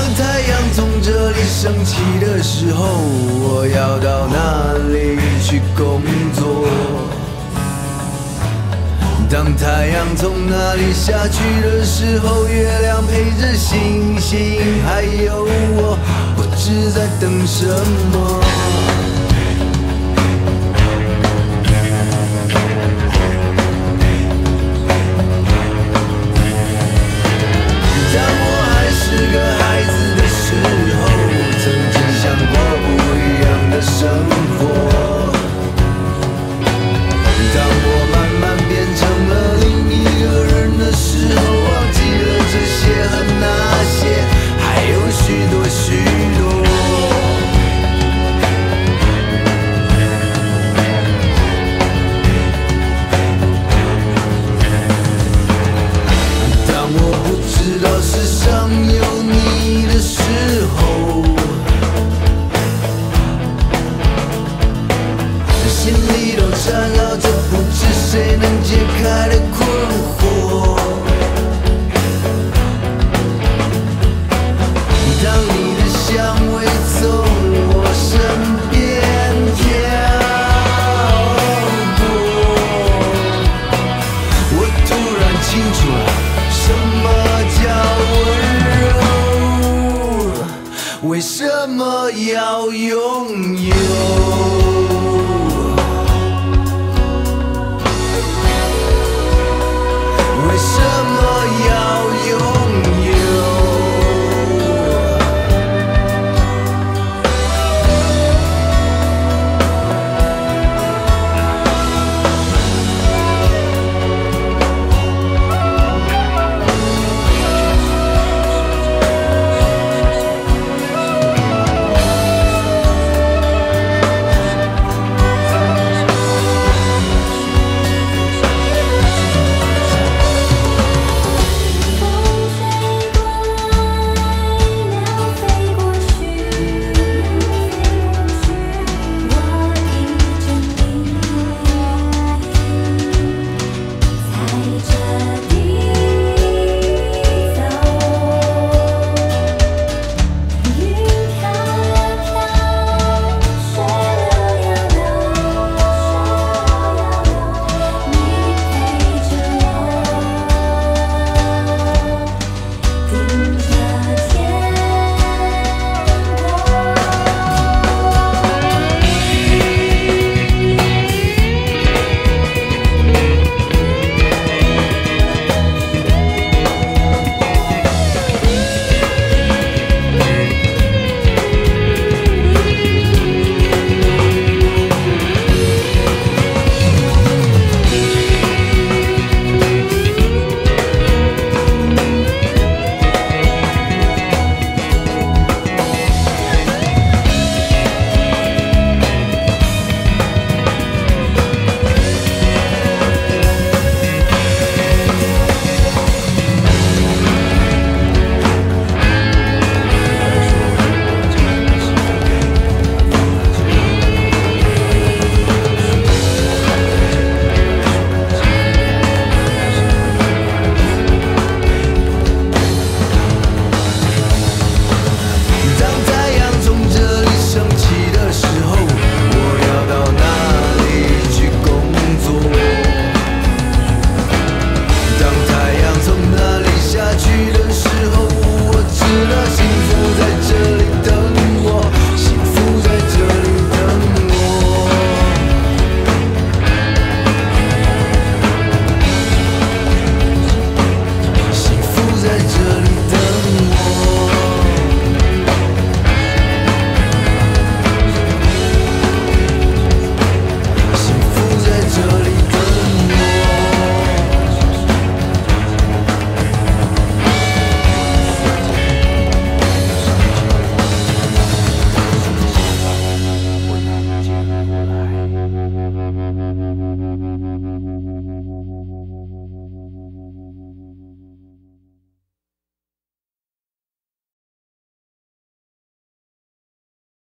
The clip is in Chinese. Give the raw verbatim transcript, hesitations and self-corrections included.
太阳从这里升起的时候，我要到哪里去工作？当太阳从那里下去的时候，月亮陪着星星，还有我，不知在等什么。当我还是个孩子的时候，曾经想过不一样的生活。当我慢慢变成了另一个人的时候，忘记了这些和那些，还有许多许多。当我不知道世上有你的时候，心里都缠绕着不知谁能解开的困惑。当你的香味从我身边飘过，我突然清楚了什么叫温柔，为什么要拥有。